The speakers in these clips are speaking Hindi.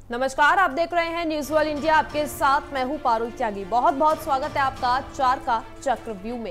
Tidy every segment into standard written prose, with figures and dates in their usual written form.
नमस्कार, आप देख रहे हैं न्यूज वर्ल्ड इंडिया। आपके साथ मैं हूं पारुल त्यागी। बहुत बहुत स्वागत है आपका 4 का चक्रव्यूह में।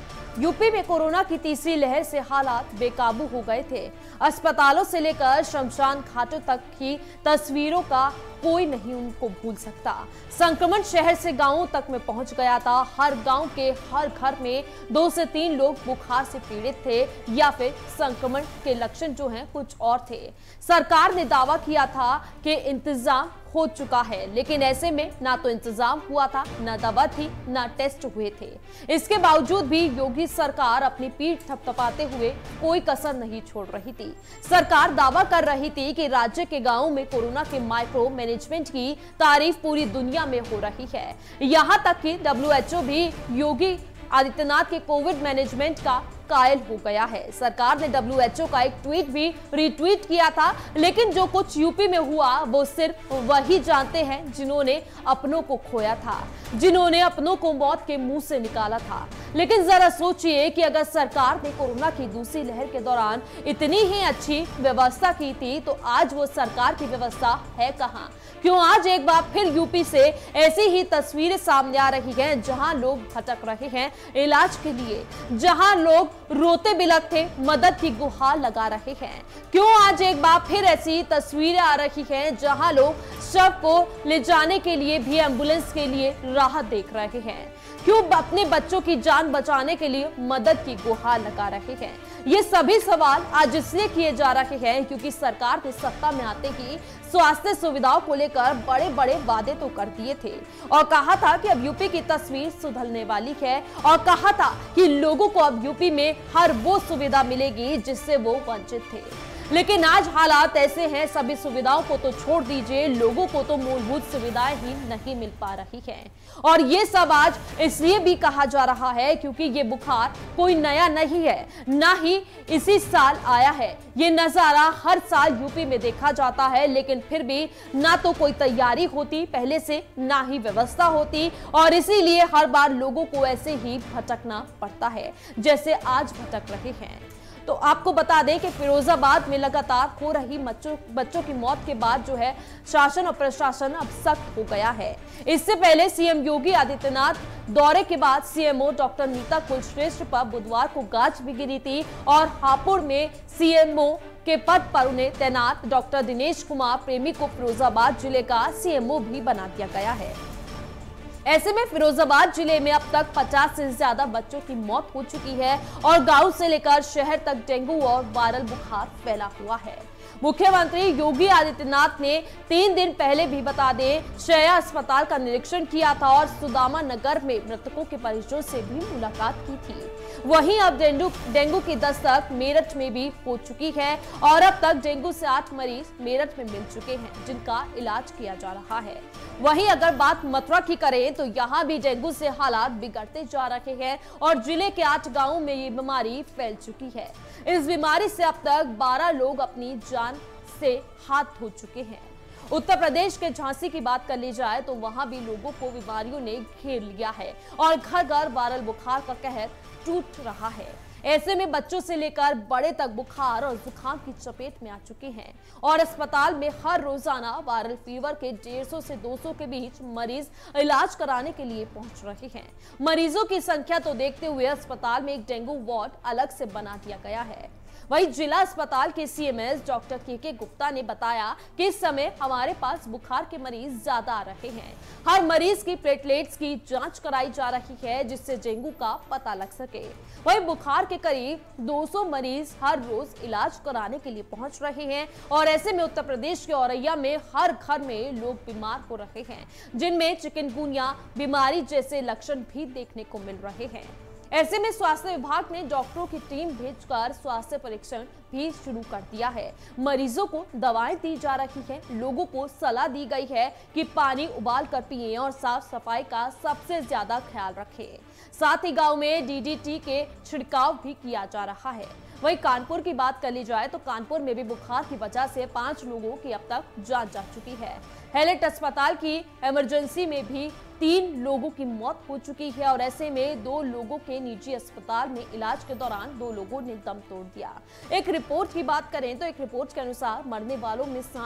यूपी में कोरोना की तीसरी लहर से हालात बेकाबू हो गए थे। अस्पतालों से लेकर शमशान घाटों तक की तस्वीरों का कोई नहीं उनको भूल सकता। संक्रमण शहर से गांवों तक में पहुंच गया था। हर गांव के हर घर में 2 से 3 लोग बुखार से पीड़ित थे या फिर संक्रमण के लक्षण जो हैं कुछ और थे। सरकार ने दावा किया था कि इंतजाम हो चुका है, लेकिन ऐसे में ना तो इंतजाम हुआ था, ना दवा थी, ना टेस्ट हुए थे। इसके बावजूद भी योगी सरकार अपनी पीठ थपथपाते हुए कोई कसर नहीं छोड़ रही थी। सरकार दावा कर रही थी कि राज्य के गांवों में कोरोना के माइक्रो मैनेजमेंट की तारीफ पूरी दुनिया में हो रही है। यहां तक कि WHO भी योगी आदित्यनाथ के कोविड मैनेजमेंट का कायल हो गया है। सरकार ने WHO का एक ट्वीट भी रीट्वीट किया था, लेकिन जो कुछ यूपी में हुआ वो सिर्फ वही जानते हैं जिन्होंने अपनों को खोया था, जिन्होंने अपनों को मौत के मुंह से निकाला था। लेकिन जरा सोचिए कि अगर सरकार ने कोरोना की दूसरी लहर के दौरान इतनी ही अच्छी व्यवस्था की थी तो आज वो सरकार की व्यवस्था है कहां? क्यों आज एक बार फिर यूपी से ऐसी ही तस्वीरें सामने आ रही हैं, जहां लोग भटक रहे हैं इलाज के लिए, जहां लोग रोते बिलखते मदद की गुहार लगा रहे हैं? क्यों आज एक बार फिर ऐसी तस्वीरें आ रही हैं जहां लोग शव को ले जाने के लिए भी एम्बुलेंस के लिए राह देख रहे हैं? क्यों अपने बच्चों की जान बचाने के लिए मदद की गुहार लगा रहे हैं? ये सभी सवाल आज इसलिए किए जा रहे हैं क्योंकि सरकार ने सत्ता में आते ही स्वास्थ्य सुविधाओं को लेकर बड़े बड़े वादे तो कर दिए थे और कहा था कि अब यूपी की तस्वीर सुधरने वाली है, और कहा था कि लोगों को अब यूपी में हर वो सुविधा मिलेगी जिससे वो वंचित थे। लेकिन आज हालात ऐसे हैं, सभी सुविधाओं को तो छोड़ दीजिए, लोगों को तो मूलभूत सुविधाएं ही नहीं मिल पा रही हैं। और ये सब आज इसलिए भी कहा जा रहा है क्योंकि ये बुखार कोई नया नहीं है, ना ही इसी साल आया है। ये नजारा हर साल यूपी में देखा जाता है, लेकिन फिर भी ना तो कोई तैयारी होती पहले से, ना ही व्यवस्था होती, और इसीलिए हर बार लोगों को ऐसे ही भटकना पड़ता है जैसे आज भटक रहे हैं। तो आपको बता दें कि फिरोजाबाद में लगातार हो रही बच्चों की मौत के बाद जो है शासन और प्रशासन अब सख्त हो गया है। इससे पहले सीएम योगी आदित्यनाथ दौरे के बाद सीएमओ डॉक्टर नीता कुलश्रेष्ठ पर बुधवार को गाज भी गिरी थी और हापुड़ में सीएमओ के पद पर उन्हें तैनात डॉक्टर दिनेश कुमार प्रेमी को फिरोजाबाद जिले का सीएमओ भी बना दिया गया है। ऐसे में फिरोजाबाद जिले में अब तक 50 से ज्यादा बच्चों की मौत हो चुकी है और गांव से लेकर शहर तक डेंगू और वायरल बुखार फैला हुआ है। मुख्यमंत्री योगी आदित्यनाथ ने 3 दिन पहले भी बता दें शया अस्पताल का निरीक्षण किया था और सुदामा नगर में मृतकों के परिजनों से भी मुलाकात की थी। वहीं अब डेंगू की दस्तक मेरठ में भी हो चुकी है और अब तक डेंगू से 8 मरीज मेरठ में मिल चुके हैं जिनका इलाज किया जा रहा है। वहीं अगर बात मथुरा की करें तो यहाँ भी डेंगू से हालात बिगड़ते जा रहे हैं और जिले के 8 गांवों में ये बीमारी फैल चुकी है। इस बीमारी से अब तक 12 लोग अपनी जान से हाथ धो चुके हैं। उत्तर प्रदेश के झांसी की बात कर ली जाए तो वहां भी लोगों को बीमारियों ने घेर लिया है और घर घर वायरल बुखार का कहर टूट रहा है। ऐसे में बच्चों से लेकर बड़े तक बुखार और जुकाम की चपेट में आ चुके हैं और अस्पताल में हर रोजाना वायरल फीवर के 150 से 200 के बीच मरीज इलाज कराने के लिए पहुंच रहे हैं। मरीजों की संख्या तो देखते हुए अस्पताल में एक डेंगू वार्ड अलग से बना दिया गया है। वहीं जिला अस्पताल के सीएमएस डॉक्टर के गुप्ता ने बताया कि इस समय हमारे पास बुखार के मरीज ज्यादा आ रहे हैं। हर मरीज की प्लेटलेट्स की जांच कराई जा रही है जिससे डेंगू का पता लग सके। वहीं बुखार के करीब 200 मरीज हर रोज इलाज कराने के लिए पहुंच रहे हैं और ऐसे में उत्तर प्रदेश के औरैया में हर घर में लोग बीमार हो रहे हैं जिनमें चिकनगुनिया बीमारी जैसे लक्षण भी देखने को मिल रहे हैं। ऐसे में स्वास्थ्य विभाग ने डॉक्टरों की टीम भेजकर स्वास्थ्य परीक्षण भी शुरू कर दिया है। मरीजों को दवाएं दी जा रही हैं, लोगों को सलाह दी गई है कि पानी उबाल कर पिएं और साफ सफाई का सबसे ज्यादा ख्याल रखें। साथ ही गांव में DDT के छिड़काव भी किया जा रहा है। वहीं कानपुर की बात कर ली जाए तो कानपुर में भी बुखार की वजह से 5 लोगों की अब तक जान जा चुकी है। हैलेट अस्पताल की इमरजेंसी में भी 3 लोगों की मौत हो चुकी है और ऐसे में 2 लोगों के निजी अस्पताल में इलाज के दौरान 2 लोगों ने दम तोड़ दिया। एक रिपोर्ट की बात करें तो एक रिपोर्ट के अनुसार मरने वालों में सांस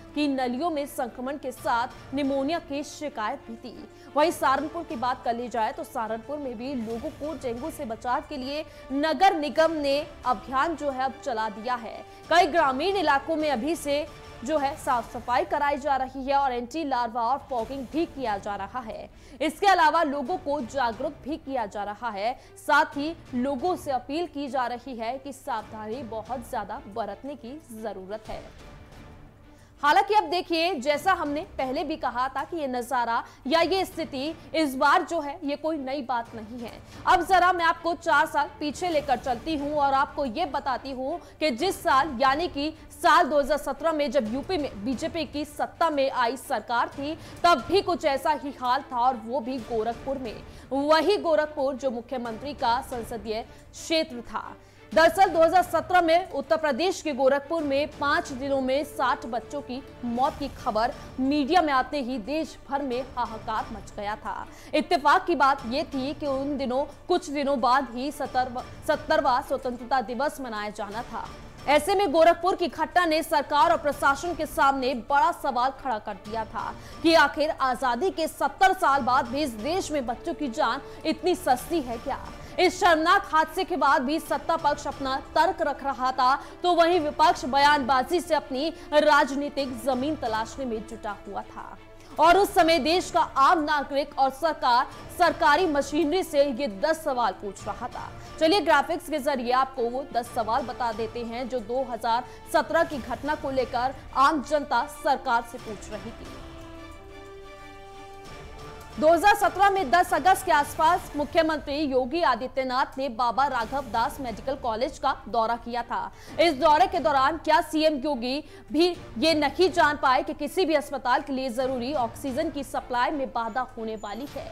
कि नलियों में संक्रमण के साथ निमोनिया की शिकायत भी थी। वहीं सहारनपुर की बात कर ली जाए तो सहारनपुर में भी लोगों को डेंगू से बचाव के लिए नगर निगम ने अभियान जो है अब चला दिया है। कई ग्रामीण इलाकों में अभी से जो है साफ सफाई कराई जा रही है और एंटी लार्वा और फॉगिंग भी किया जा रहा है। इसके अलावा लोगों को जागरूक भी किया जा रहा है। साथ ही लोगों से अपील की जा रही है कि सावधानी बहुत ज्यादा बरतने की जरूरत है। हालांकि अब देखिए, जैसा हमने पहले भी कहा था कि ये नजारा या ये स्थिति इस बार जो है ये कोई नई बात नहीं है। अब जरा मैं आपको 4 साल पीछे लेकर चलती हूं और आपको ये बताती हूं कि जिस साल यानी कि साल 2017 में जब यूपी में बीजेपी की सत्ता में आई सरकार थी, तब भी कुछ ऐसा ही हाल था और वो भी गोरखपुर में। वही गोरखपुर जो मुख्यमंत्री का संसदीय क्षेत्र था। दरअसल 2017 में उत्तर प्रदेश के गोरखपुर में 5 दिनों में 60 बच्चों की मौत की खबर मीडिया में आते ही देश भर में हाहाकार मच गया था। इत्तेफाक की बात यह थी कि उन दिनों कुछ दिनों बाद ही 70वां स्वतंत्रता दिवस मनाया जाना था। ऐसे में गोरखपुर की घटना ने सरकार और प्रशासन के सामने बड़ा सवाल खड़ा कर दिया था कि आखिर आजादी के 70 साल बाद भी इस देश में बच्चों की जान इतनी सस्ती है क्या। इस शर्मनाक हादसे के बाद भी सत्ता पक्ष अपना तर्क रख रहा था, तो वहीं विपक्ष बयानबाजी से अपनी राजनीतिक जमीन तलाशने में जुटा हुआ था। और उस समय देश का आम नागरिक और सरकार सरकारी मशीनरी से ये 10 सवाल पूछ रहा था। चलिए ग्राफिक्स के जरिए आपको वो 10 सवाल बता देते हैं जो 2017 की घटना को लेकर आम जनता सरकार से पूछ रही थी। 2017 में 10 अगस्त के आसपास मुख्यमंत्री योगी आदित्यनाथ ने बाबा राघव दास मेडिकल कॉलेज का दौरा किया था। इस दौरे के दौरान क्या सीएम योगी भी ये नहीं जान पाए कि किसी भी अस्पताल के लिए जरूरी ऑक्सीजन की सप्लाई में बाधा होने वाली है।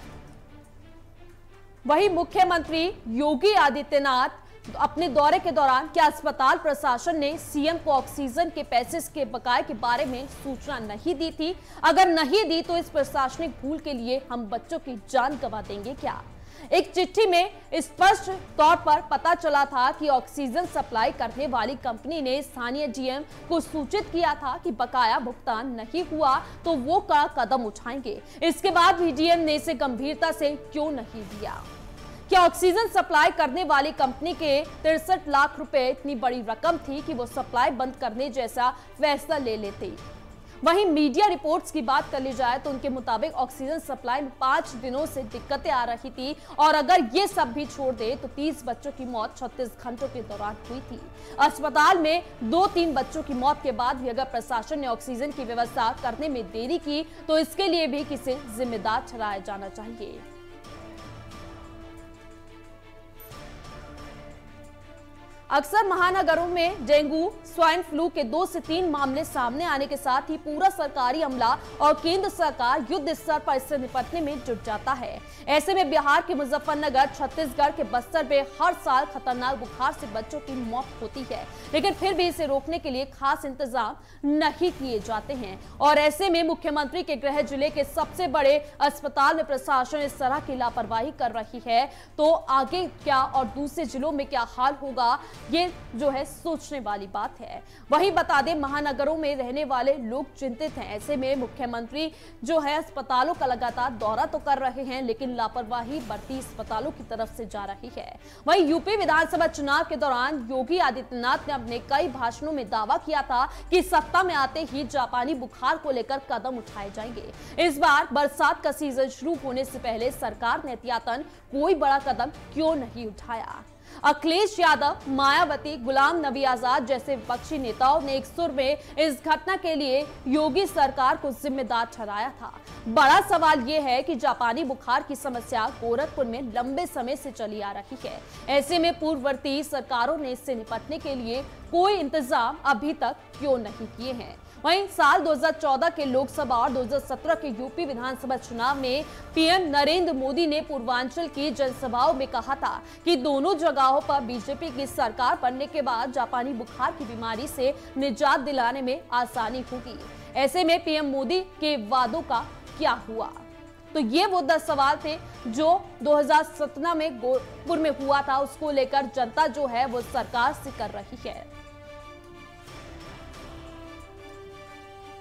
वहीं मुख्यमंत्री योगी आदित्यनाथ अपने दौरे के दौरान क्या अस्पताल प्रशासन ने सीएम को ऑक्सीजन के पैसे के बकाये के बारे में सूचना नहीं दी थी? अगर नहीं दी तो इस प्रशासनिक भूल के लिए हम बच्चों की जान गंवा देंगे क्या? एक चिट्ठी में स्पष्ट तौर पर पता चला था कि ऑक्सीजन सप्लाई करने वाली कंपनी ने स्थानीय डीएम को सूचित किया था कि बकाया भुगतान नहीं हुआ तो वो कड़ा कदम उठाएंगे। इसके बाद भी डीएम ने इसे गंभीरता से क्यों नहीं लिया? क्या ऑक्सीजन सप्लाई करने वाली कंपनी के 63 लाख रुपए इतनी बड़ी रकम थी कि वो सप्लाई बंद करने जैसा फैसला ले लेते? वहीं मीडिया रिपोर्ट्स की बात कर ली जाए तो उनके मुताबिक ऑक्सीजन सप्लाई में 5 दिनों से दिक्कतें आ रही थी और अगर ये सब भी छोड़ दे तो 30 बच्चों की मौत 36 घंटों के दौरान हुई थी। अस्पताल में 2-3 बच्चों की मौत के बाद भी अगर प्रशासन ने ऑक्सीजन की व्यवस्था करने में देरी की तो इसके लिए भी किसे जिम्मेदार ठहराया जाना चाहिए। अक्सर महानगरों में डेंगू, स्वाइन फ्लू के 2 से 3 मामले सामने आने के साथ ही पूरा सरकारी अमला और केंद्र सरकार युद्ध स्तर पर इससे निपटने में जुट जाता है। ऐसे में बिहार के मुजफ्फरनगर, छत्तीसगढ़ के बस्तर में हर साल खतरनाक बुखार से बच्चों की मौत होती है, लेकिन फिर भी इसे रोकने के लिए खास इंतजाम नहीं किए जाते हैं। और ऐसे में मुख्यमंत्री के गृह जिले के सबसे बड़े अस्पताल में प्रशासन इस तरह की लापरवाही कर रही है तो आगे क्या और दूसरे जिलों में क्या हाल होगा, ये जो है सोचने वाली बात है। वहीं बता दें, महानगरों में रहने वाले लोग चिंतित हैं। ऐसे में मुख्यमंत्री जो है अस्पतालों का लगातार दौरा तो कर रहे हैं, लेकिन लापरवाही बढ़ती अस्पतालों की तरफ से जा रही है। वहीं यूपी विधानसभा चुनाव के दौरान योगी आदित्यनाथ ने अपने कई भाषणों में दावा किया था कि सत्ता में आते ही जापानी बुखार को लेकर कदम उठाए जाएंगे। इस बार बरसात का सीजन शुरू होने से पहले सरकार ने एहतियातन कोई बड़ा कदम क्यों नहीं उठाया? अखिलेश यादव, मायावती, गुलाम नबी आजाद जैसे विपक्षी नेताओं ने एक सुर में इस घटना के लिए योगी सरकार को जिम्मेदार ठहराया था। बड़ा सवाल यह है कि जापानी बुखार की समस्या गोरखपुर में लंबे समय से चली आ रही है। ऐसे में पूर्ववर्ती सरकारों ने इससे निपटने के लिए कोई इंतजाम अभी तक क्यों नहीं किए हैं? वहीं साल 2014 के लोकसभा और 2017 के यूपी विधानसभा चुनाव में पीएम नरेंद्र मोदी ने पूर्वांचल की जनसभाओं में कहा था कि दोनों जगहों पर बीजेपी की सरकार बनने के बाद जापानी बुखार की बीमारी से निजात दिलाने में आसानी होगी। ऐसे में पीएम मोदी के वादों का क्या हुआ? तो ये वो 10 सवाल थे जो 2017 में गोरखपुर में हुआ था, उसको लेकर जनता जो है वो सरकार से कर रही है।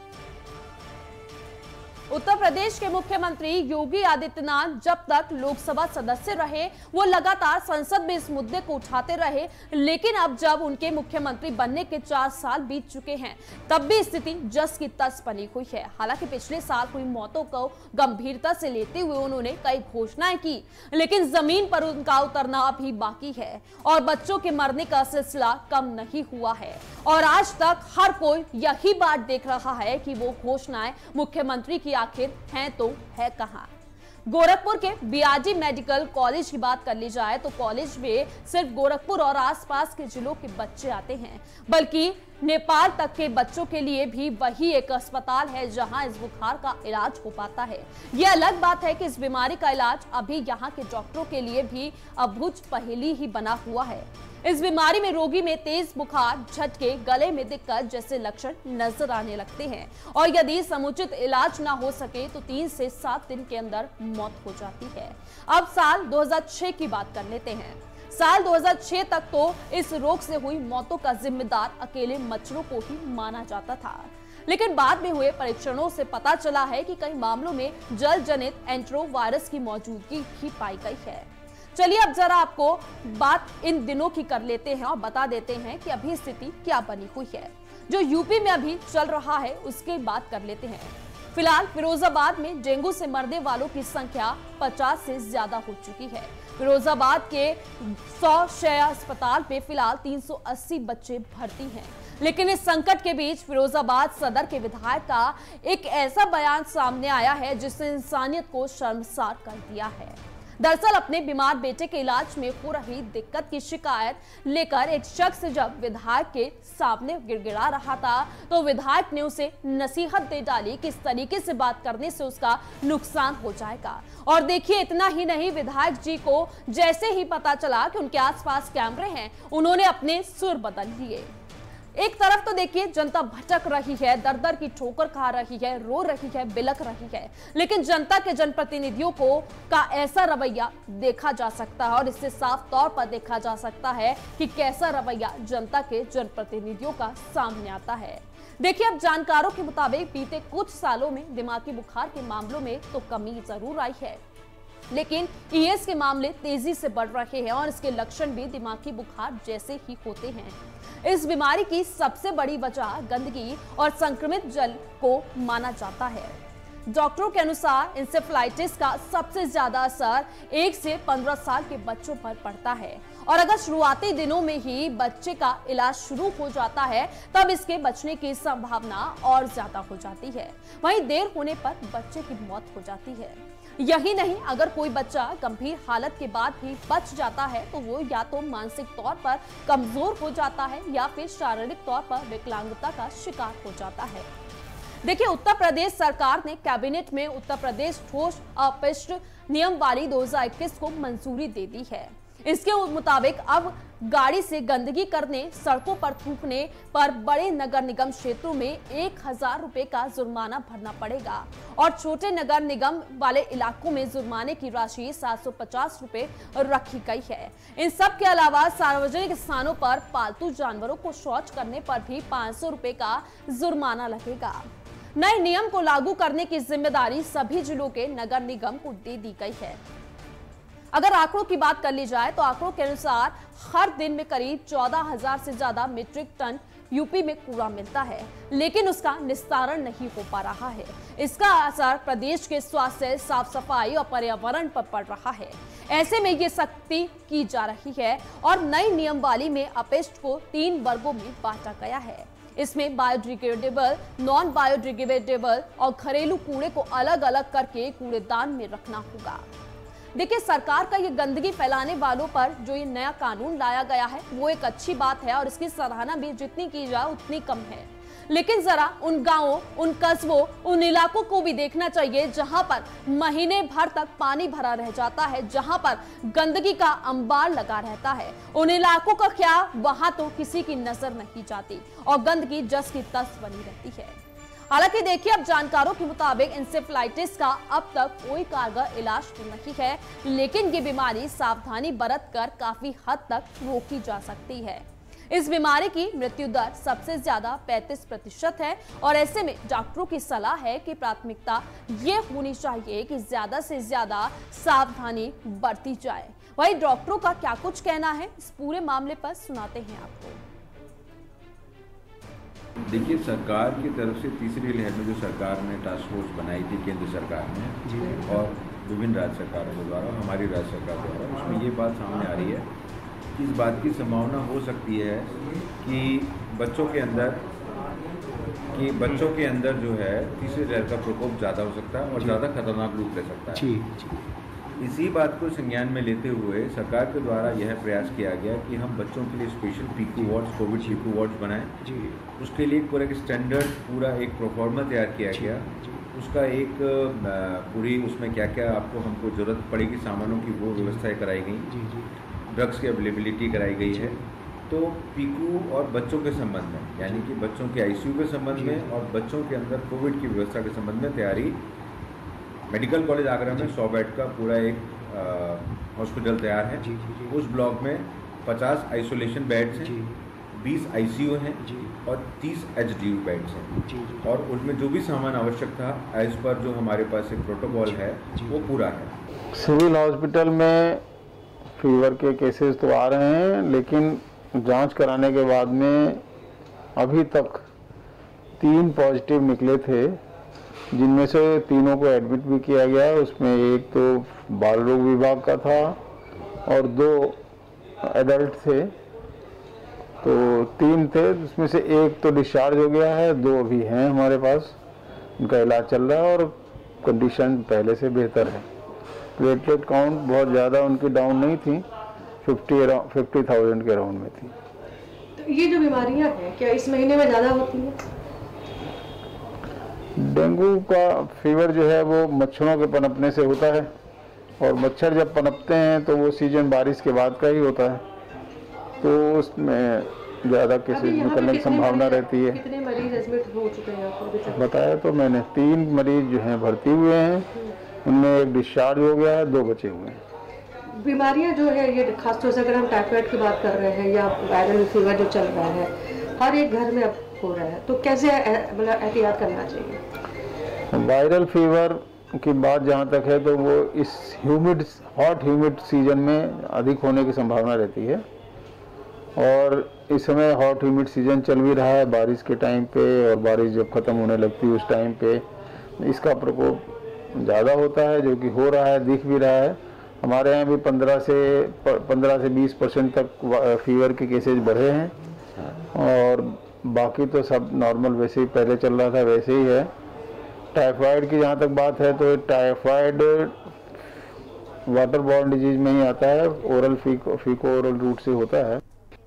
उत्तर प्रदेश के मुख्यमंत्री योगी आदित्यनाथ जब तक लोकसभा सदस्य रहे वो लगातार संसद में इस मुद्दे को उठाते रहे, लेकिन अब जब उनके मुख्यमंत्री बनने के 4 साल बीत चुके हैं तब भी स्थिति जस की तस बनी हुई है। हालांकि पिछले साल हुई मौतों को गंभीरता से लेते हुए उन्होंने कई घोषणाएं की, लेकिन जमीन पर उनका उतरना अभी बाकी है और बच्चों के मरने का सिलसिला कम नहीं हुआ है। और आज तक हर कोई यही बात देख रहा है कि वो घोषणाएं मुख्यमंत्री की आखिर हैं तो है कहां। गोरखपुर के बीआरडी मेडिकल कॉलेज की बात कर ली जाए तो कॉलेज में सिर्फ गोरखपुर और आसपास के जिलों के बच्चे आते हैं, बल्कि नेपाल तक के बच्चों के लिए भी वही एक अस्पताल है जहां इस बुखार का इलाज हो पाता है। यह अलग बात है कि इस बीमारी का इलाज अभी यहां के डॉक्टरों के लिए भी अबूझ पहेली ही बना हुआ है। इस बीमारी में रोगी में तेज बुखार, झटके, गले में दिक्कत जैसे लक्षण नजर आने लगते हैं और यदि समुचित इलाज ना हो सके तो 3 से 7 दिन के अंदर मौत हो जाती है। अब साल 2006 की बात कर लेते हैं। साल 2006 तक तो इस रोग से हुई मौतों का जिम्मेदार अकेले मच्छरों को ही माना जाता था, लेकिन बाद में हुए परीक्षणों से पता चला है कि कई मामलों में जल जनित एंट्रोवायरस की मौजूदगी भी पाई गई है। चलिए अब जरा आपको बात इन दिनों की कर लेते हैं और बता देते हैं कि अभी स्थिति क्या बनी हुई है। जो यूपी में अभी चल रहा है उसकी बात कर लेते हैं। फिलहाल फिरोजाबाद में डेंगू से मरने वालों की संख्या 50 से ज्यादा हो चुकी है। फिरोजाबाद के 100 शैय्या अस्पताल में फिलहाल 380 बच्चे भर्ती हैं, लेकिन इस संकट के बीच फिरोजाबाद सदर के विधायक का एक ऐसा बयान सामने आया है जिसने इंसानियत को शर्मसार कर दिया है। दरअसल अपने बीमार बेटे के इलाज में हो रही दिक्कत की शिकायत लेकर एक शख्स जब विधायक के सामने गिड़गिड़ा रहा था तो विधायक ने उसे नसीहत दे डाली कि इस तरीके से बात करने से उसका नुकसान हो जाएगा। और देखिए इतना ही नहीं, विधायक जी को जैसे ही पता चला कि उनके आसपास कैमरे हैं उन्होंने अपने सुर बदल लिए। एक तरफ तो देखिए जनता भटक रही है, दर दर की ठोकर खा रही है, रो रही है, बिलख रही है, लेकिन जनता के जनप्रतिनिधियों को का ऐसा रवैया देखा जा सकता है और इससे साफ तौर पर देखा जा सकता है कि कैसा रवैया जनता के जनप्रतिनिधियों का सामने आता है। देखिए अब जानकारों के मुताबिक बीते कुछ सालों में दिमागी बुखार के मामलों में तो कमी जरूर आई है, लेकिन ईएस के मामले तेजी से बढ़ रहे हैं और इसके लक्षण भी दिमागी बुखार जैसे ही होते हैं। इस बीमारी की सबसे बड़ी वजह गंदगी और संक्रमित जल को माना जाता है। डॉक्टरों के अनुसार इंसेफ्लाइटिस का सबसे ज्यादा असर 1 से 15 साल के बच्चों पर पड़ता है और अगर शुरुआती दिनों में ही बच्चे का इलाज शुरू हो जाता है तब इसके बचने की संभावना और ज्यादा हो जाती है। वहीं देर होने पर बच्चे की मौत हो जाती है। यही नहीं, अगर कोई बच्चा गंभीर हालत के बाद भी बच जाता है तो वो या तो मानसिक तौर पर कमजोर हो जाता है या फिर शारीरिक तौर पर विकलांगता का शिकार हो जाता है। देखिए उत्तर प्रदेश सरकार ने कैबिनेट में उत्तर प्रदेश ठोस अपशिष्ट नियमावली 2021 को मंजूरी दे दी है। इसके मुताबिक अब गाड़ी से गंदगी करने, सड़कों पर थूकने पर बड़े नगर निगम क्षेत्रों में 1000 रुपए का जुर्माना भरना पड़ेगा और छोटे नगर निगम वाले इलाकों में जुर्माने की राशि 750 रुपए रखी गई है। इन सब के अलावा सार्वजनिक स्थानों पर पालतू जानवरों को शौच करने पर भी 500 रुपए का जुर्माना लगेगा। नए नियम को लागू करने की जिम्मेदारी सभी जिलों के नगर निगम को दे दी गई है। अगर आंकड़ों की बात कर ली जाए तो आंकड़ों के अनुसार हर दिन में करीब 14,000 से ज्यादा मीट्रिक टन यूपी में कूड़ा मिलता है, लेकिन उसका निस्तारण नहीं हो पा रहा है। इसका असर प्रदेश के स्वास्थ्य, साफ सफाई और पर्यावरण पर पड़ रहा है। ऐसे में ये सख्ती की जा रही है और नई नियमावली में अपशिष्ट को 3 वर्गों में बांटा गया है। इसमें बायोडिग्रेडेबल, नॉन बायोडिग्रेडेबल और घरेलू कूड़े को अलग अलग करके कूड़ेदान में रखना होगा। देखिए सरकार का ये गंदगी फैलाने वालों पर जो ये नया कानून लाया गया है वो एक अच्छी बात है और इसकी सराहना भी जितनी की जाए उतनी कम है, लेकिन जरा उन गांवों, उन कस्बों, उन इलाकों को भी देखना चाहिए जहां पर महीने भर तक पानी भरा रह जाता है, जहां पर गंदगी का अंबार लगा रहता है। उन इलाकों का क्या, वहां तो किसी की नजर नहीं जाती और गंदगी जस की तस बनी रहती है। हालांकि देखिए अब जानकारों के मुताबिक इंसेफ्लाइटिस का अब तक कोई कारगर इलाज तो नहीं है, लेकिन ये बीमारी सावधानी बरत कर काफी हद तक रोकी जा सकती है। इस बीमारी की मृत्यु दर सबसे ज्यादा 35% है और ऐसे में डॉक्टरों की सलाह है कि प्राथमिकता ये होनी चाहिए कि ज्यादा से ज्यादा सावधानी बरती जाए। वहीं डॉक्टरों का क्या कुछ कहना है इस पूरे मामले पर सुनाते हैं आपको। देखिए, सरकार की तरफ से तीसरी लहर में जो सरकार ने टास्क फोर्स बनाई थी केंद्र सरकार ने और विभिन्न राज्य सरकारों के द्वारा, हमारी राज्य सरकार द्वारा, उसमें ये बात सामने आ रही है कि इस बात की संभावना हो सकती है कि बच्चों के अंदर जो है तीसरी लहर का प्रकोप ज़्यादा हो सकता है और ज़्यादा खतरनाक रूप ले सकता है। इसी बात को संज्ञान में लेते हुए सरकार के द्वारा यह प्रयास किया गया कि हम बच्चों के लिए special PICU wards, covid PICU wards बनाएं। उसके लिए पूरा एक स्टैंडर्ड, पूरा एक प्रोफॉर्मा तैयार किया गया। उसका एक पूरी उसमें क्या क्या हमको ज़रूरत पड़ेगी सामानों की, वो व्यवस्थाएं कराई गई। ड्रग्स की अवेलेबिलिटी कराई गई है। तो पीकू और बच्चों के संबंध में, यानी कि बच्चों के आईसीयू के संबंध में और बच्चों के अंदर कोविड की व्यवस्था के संबंध में तैयारी, मेडिकल कॉलेज आगरा में 100 बेड का पूरा एक हॉस्पिटल तैयार है। उस ब्लॉक में 50 आइसोलेशन बेड्स हैं, 20 आईसीयू हैं और 30 एचडीयू बेड्स हैं। और उनमें जो भी सामान आवश्यक था एज पर जो हमारे पास एक प्रोटोकॉल है वो पूरा है। सिविल हॉस्पिटल में फीवर के केसेस तो आ रहे हैं, लेकिन जांच कराने के बाद में अभी तक 3 पॉजिटिव निकले थे, जिनमें से 3 को एडमिट भी किया गया। उसमें एक तो बाल रोग विभाग का था और 2 एडल्ट थे, तो 3 थे। उसमें से एक तो डिस्चार्ज हो गया है, 2 अभी हैं हमारे पास, उनका इलाज चल रहा है और कंडीशन पहले से बेहतर है। प्लेटलेट काउंट बहुत ज़्यादा उनकी डाउन नहीं थी, 50,000 के राउंड में थी। तो ये जो बीमारियां हैं क्या इस महीने में ज़्यादा होती हैं? डेंगू का फीवर जो है वो मच्छरों के पनपने से होता है और मच्छर जब पनपते हैं तो वो सीजन बारिश के बाद का ही होता है, तो उसमें ज़्यादा केसेस निकलने की संभावना रहती है। कितने मरीज एडमिट हो चुके हैं आपको? बताया तो मैंने, 3 मरीज जो हैं भर्ती हुए हैं, उनमें एक डिस्चार्ज हो गया है, 2 बचे हुए हैं। बीमारियां जो है ये खासतौर से अगर हम टाइफाइड की बात कर रहे हैं या वायरल फीवर जो चल रहा है हर एक घर में अब हो रहा है, तो कैसे मतलब एहतियात करना चाहिए? वायरल फीवर की बात जहाँ तक है तो वो इस हॉट ह्यूमिड सीजन में अधिक होने की संभावना रहती है और इस समय हॉट ह्यूमिड सीजन चल भी रहा है बारिश के टाइम पे, और बारिश जब ख़त्म होने लगती है उस टाइम पे इसका प्रकोप ज़्यादा होता है, जो कि हो रहा है, दिख भी रहा है। हमारे यहाँ भी 15 से 20% तक फीवर के केसेज बढ़े हैं और बाकी तो सब नॉर्मल वैसे ही पहले चल रहा था वैसे ही है। टाइफाइड की जहाँ तक बात है तो टाइफाइड वाटर बॉर्न डिजीज में ही आता है, ओरल फीको ओरल रूट से होता है।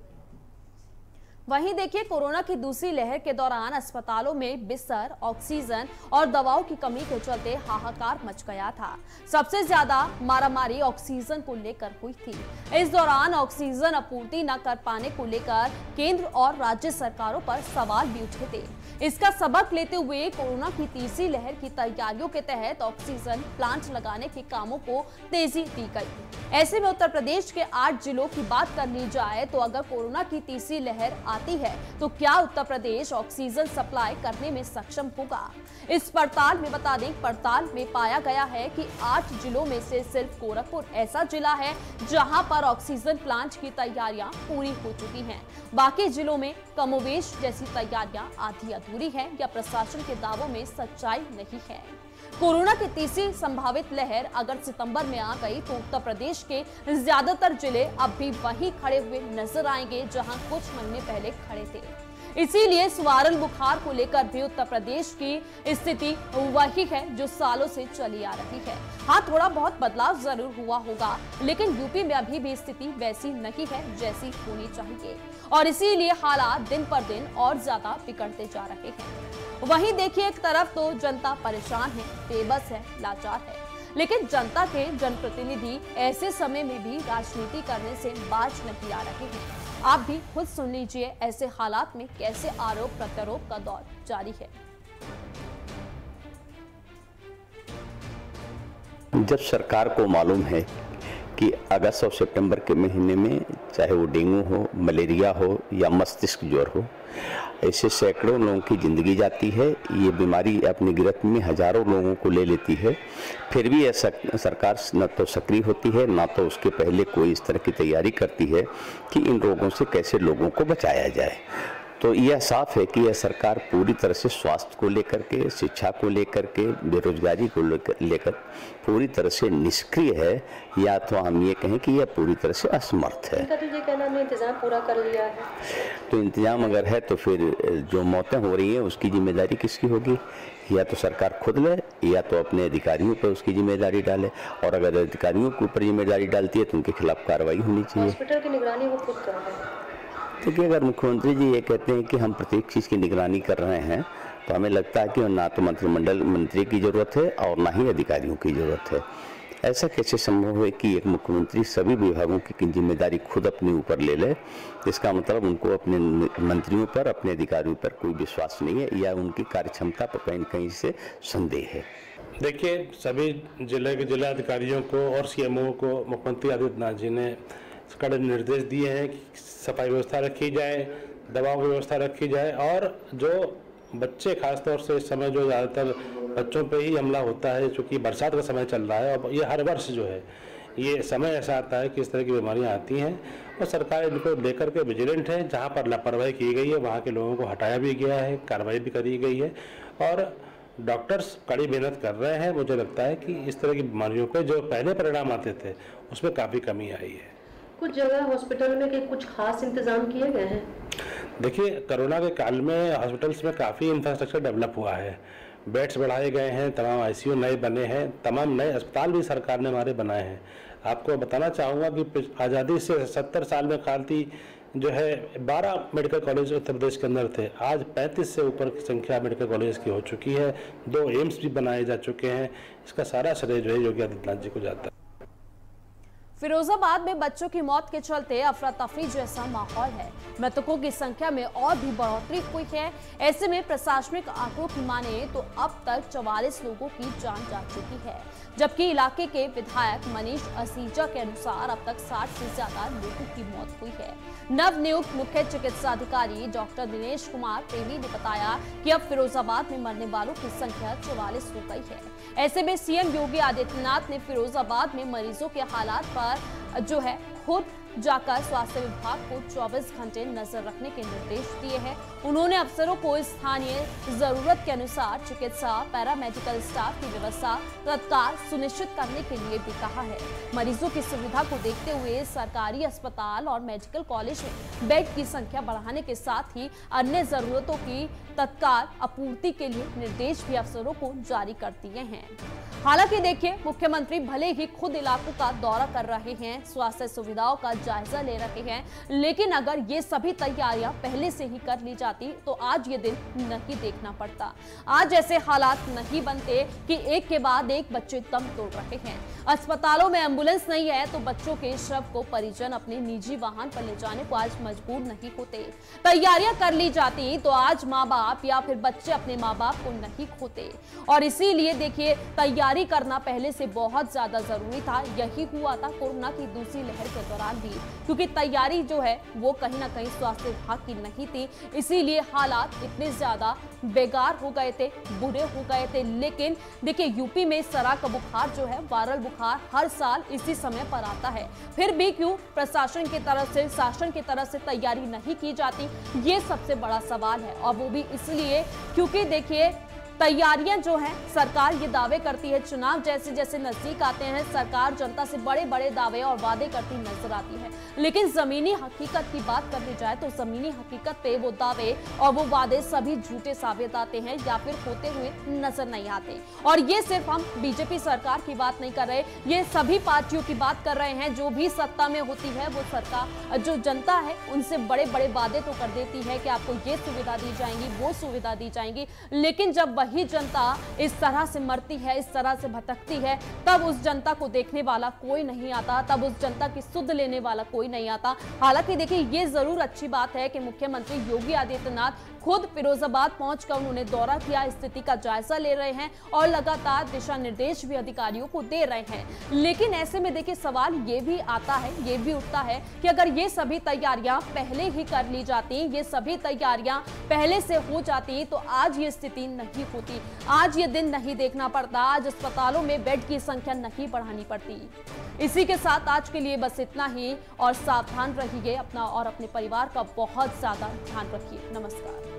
वहीं देखिए, कोरोना की दूसरी लहर के दौरान अस्पतालों में बिस्तर, ऑक्सीजन और दवाओं की कमी के चलते हाहाकार मच गया था। सबसे ज्यादा मारामारी ऑक्सीजन को लेकर हुई थी। इस दौरान ऑक्सीजन आपूर्ति न कर पाने को लेकर केंद्र और राज्य सरकारों पर सवाल भी उठे थे। इसका सबक लेते हुए कोरोना की तीसरी लहर की तैयारियों के तहत ऑक्सीजन प्लांट लगाने के कामों को तेजी दी गई। ऐसे में उत्तर प्रदेश के 8 जिलों की बात कर ली जाए तो अगर कोरोना की तीसरी लहर आती है तो क्या उत्तर प्रदेश ऑक्सीजन सप्लाई करने में सक्षम होगा? इस पड़ताल में बता दें, पड़ताल में पाया गया है कि 8 जिलों में से सिर्फ गोरखपुर ऐसा जिला है जहां पर ऑक्सीजन प्लांट की तैयारियां पूरी हो चुकी हैं। बाकी जिलों में कमोवेश जैसी तैयारियां आधी अधूरी हैं या प्रशासन के दावों में सच्चाई नहीं है। कोरोना की तीसरी संभावित लहर अगर सितंबर में आ गई तो उत्तर प्रदेश के ज्यादातर जिले अब भी वहीं खड़े हुए नजर आएंगे जहां कुछ महीने पहले खड़े थे। इसीलिए स्वाइरल बुखार को लेकर भी उत्तर प्रदेश की स्थिति वही है जो सालों से चली आ रही है। हाँ, थोड़ा बहुत बदलाव जरूर हुआ होगा, लेकिन यूपी में अभी भी स्थिति वैसी नहीं है जैसी होनी चाहिए और इसीलिए हालात दिन पर दिन और ज्यादा बिगड़ते जा रहे हैं। वहीं देखिए, एक तरफ तो जनता परेशान है, बेबस है, लाचार है, लेकिन जनता के जनप्रतिनिधि ऐसे समय में भी राजनीति करने से बाज नहीं आ रहे हैं। आप भी खुद सुन लीजिए ऐसे हालात में कैसे आरोप प्रत्यारोप का दौर जारी है। जब सरकार को मालूम है कि अगस्त और सितंबर के महीने में चाहे वो डेंगू हो, मलेरिया हो या मस्तिष्क ज्वर हो, ऐसे सैकड़ों लोगों की ज़िंदगी जाती है। ये बीमारी अपनी गिरफ्त में हज़ारों लोगों को ले लेती है, फिर भी ऐसा सरकार न तो सक्रिय होती है, ना तो उसके पहले कोई इस तरह की तैयारी करती है कि इन रोगों से कैसे लोगों को बचाया जाए। तो यह साफ है कि यह सरकार पूरी तरह से स्वास्थ्य को लेकर के, शिक्षा को लेकर के, बेरोजगारी को लेकर पूरी तरह से निष्क्रिय है, या तो हम ये कहें कि यह पूरी तरह से असमर्थ है। तो ये कहना हमने इंतजाम पूरा कर लिया है। तो इंतजाम अगर है तो फिर जो मौतें हो रही हैं उसकी जिम्मेदारी किसकी होगी? या तो सरकार खुद ले, या तो अपने अधिकारियों पर उसकी जिम्मेदारी डाले, और अगर अधिकारियों के ऊपर जिम्मेदारी डालती है तो उनके खिलाफ कार्रवाई होनी चाहिए। हॉस्पिटल की निगरानी वो खुद कर रहे हैं। देखिए, अगर मुख्यमंत्री जी ये कहते हैं कि हम प्रत्येक चीज़ की निगरानी कर रहे हैं, तो हमें लगता है कि ना तो मंत्री की ज़रूरत है और ना ही अधिकारियों की ज़रूरत है। ऐसा कैसे संभव है कि एक मुख्यमंत्री सभी विभागों की जिम्मेदारी खुद अपने ऊपर ले ले? इसका मतलब उनको अपने मंत्रियों पर, अपने अधिकारियों पर कोई विश्वास नहीं है, या उनकी कार्यक्षमता पर कहीं कहीं से संदेह है। देखिए, सभी जिले के जिलाधिकारियों को और सीएमओ को मुख्यमंत्री आदित्यनाथ जी ने कड़े निर्देश दिए हैं कि सफाई व्यवस्था रखी जाए, दवाओं की व्यवस्था रखी जाए, और जो बच्चे खासतौर से इस समय जो ज़्यादातर बच्चों पे ही हमला होता है, चूँकि बरसात का समय चल रहा है और ये हर वर्ष जो है ये समय ऐसा आता है कि इस तरह की बीमारियां आती हैं, और सरकार इनको लेकर के विजिलेंट है। जहाँ पर लापरवाही की गई है वहाँ के लोगों को हटाया भी गया है, कार्रवाई भी करी गई है, और डॉक्टर्स कड़ी मेहनत कर रहे हैं। मुझे लगता है कि इस तरह की बीमारियों पे जो पहले परिणाम आते थे उसमें काफ़ी कमी आई है। कुछ जगह हॉस्पिटल में कुछ खास इंतजाम किए गए हैं। देखिए, कोरोना के काल में हॉस्पिटल्स में काफ़ी इंफ्रास्ट्रक्चर डेवलप हुआ है, बेड्स बढ़ाए गए हैं, तमाम आईसीयू नए बने हैं, तमाम नए अस्पताल भी सरकार ने हमारे बनाए हैं। आपको बताना चाहूँगा कि आज़ादी से 70 साल में खाली जो है 12 मेडिकल कॉलेज उत्तर प्रदेश के अंदर थे, आज 35 से ऊपर की संख्या मेडिकल कॉलेज की हो चुकी है, 2 एम्स भी बनाए जा चुके हैं। इसका सारा श्रेय जो है योगी आदित्यनाथ जी को जाता है। फिरोजाबाद में बच्चों की मौत के चलते अफरा तफरी जैसा माहौल है। मृतकों की संख्या में और भी बढ़ोतरी हुई है। ऐसे में प्रशासनिक आंकड़ों की माने तो अब तक 44 लोगों की जान जा चुकी है, जबकि इलाके के विधायक मनीष असीजा के अनुसार अब तक 60 से ज्यादा लोगों की मौत हुई है। नव नियुक्त मुख्य चिकित्सा अधिकारी डॉक्टर दिनेश कुमार प्रेमी ने बताया कि अब फिरोजाबाद में मरने वालों की संख्या 44 हो गई है। ऐसे में सीएम योगी आदित्यनाथ ने फिरोजाबाद में मरीजों के हालात पर जो है खुद जाकर स्वास्थ्य विभाग को 24 घंटे नजर रखने के निर्देश दिए हैं। उन्होंने अफसरों को स्थानीय जरूरत के अनुसार चिकित्सा पैरामेडिकल स्टाफ की व्यवस्था तत्काल सुनिश्चित करने के लिए भी कहा है। मरीजों की सुविधा को देखते हुए सरकारी अस्पताल और मेडिकल कॉलेज में बेड की संख्या बढ़ाने के साथ ही अन्य जरूरतों की तत्काल आपूर्ति के लिए निर्देश भी अफसरों को जारी कर दिए हैं। हालांकि देखिए, मुख्यमंत्री भले ही खुद इलाकों का दौरा कर रहे हैं, स्वास्थ्य सुविधाओं का जायजा ले रहे हैं, लेकिन अगर ये सभी तैयारियां पहले से ही कर ली जाती तो आज ये दिन नहीं देखना पड़ता। आज ऐसे हालात नहीं बनते कि एक के बाद एक बच्चे दम तोड़ रहे हैं। अस्पतालों में एम्बुलेंस नहीं है तो बच्चों के शव को परिजन अपने निजी वाहन पर ले जाने को आज मजबूर नहीं होते। तैयारियां कर ली जाती तो आज माँ बाप या फिर बच्चे अपने माँ बाप को नहीं खोते। और इसीलिए देखिए, तैयारी करना पहले से बहुत ज्यादा जरूरी था। यही हुआ था कोरोना की दूसरी लहर के दौरान भी, क्योंकि तैयारी जो है वो कहीं ना कहीं स्वास्थ्य विभाग की नहीं थी। इसीलिए हालात इतने ज्यादा बेकार हो गए थे, बुरे हो गए थे। लेकिन देखिए, यूपी में सरा का बुखार जो है, वायरल बुखार हर साल इसी समय पर आता है, फिर भी क्यों प्रशासन की तरफ से, शासन की तरफ से तैयारी नहीं की जाती, ये सबसे बड़ा सवाल है। और वो भी इसलिए क्योंकि देखिए, तैयारियां जो हैं, सरकार ये दावे करती है, चुनाव जैसे जैसे नजदीक आते हैं सरकार जनता से बड़े बड़े दावे और वादे करती नजर आती है, लेकिन जमीनी हकीकत की बात करनी जाए तो जमीनी हकीकत पे वो दावे और वो वादे सभी झूठे साबित आते हैं या फिर होते हुए नजर नहीं आते। और ये सिर्फ हम बीजेपी सरकार की बात नहीं कर रहे, ये सभी पार्टियों की बात कर रहे हैं। जो भी सत्ता में होती है वो सरकार, जो जनता है, उनसे बड़े बड़े वादे तो कर देती है कि आपको ये सुविधा दी जाएंगी, वो सुविधा दी जाएंगी, लेकिन जब वही जनता इस तरह से मरती है, इस तरह से भटकती है, तब उस जनता को देखने वाला कोई नहीं आता, तब उस जनता की सुध लेने वाला कोई नहीं आता। हालांकि देखिए, ये जरूर अच्छी बात है कि मुख्यमंत्री योगी आदित्यनाथ खुद फिरोजाबाद पहुंचकर उन्होंने दौरा किया, स्थिति का जायजा ले रहे हैं और लगातार दिशा निर्देश भी अधिकारियों को दे रहे हैं। लेकिन ऐसे में देखिए सवाल ये भी आता है, ये भी उठता है कि अगर ये सभी तैयारियां पहले ही कर ली जाती, ये सभी तैयारियां पहले से हो जाती तो आज ये स्थिति नहीं होती, आज ये दिन नहीं देखना पड़ता, आज अस्पतालों में बेड की संख्या नहीं बढ़ानी पड़ती। इसी के साथ आज के लिए बस इतना ही और सावधान रहिए, अपना और अपने परिवार का बहुत ज्यादा ध्यान रखिए। नमस्कार।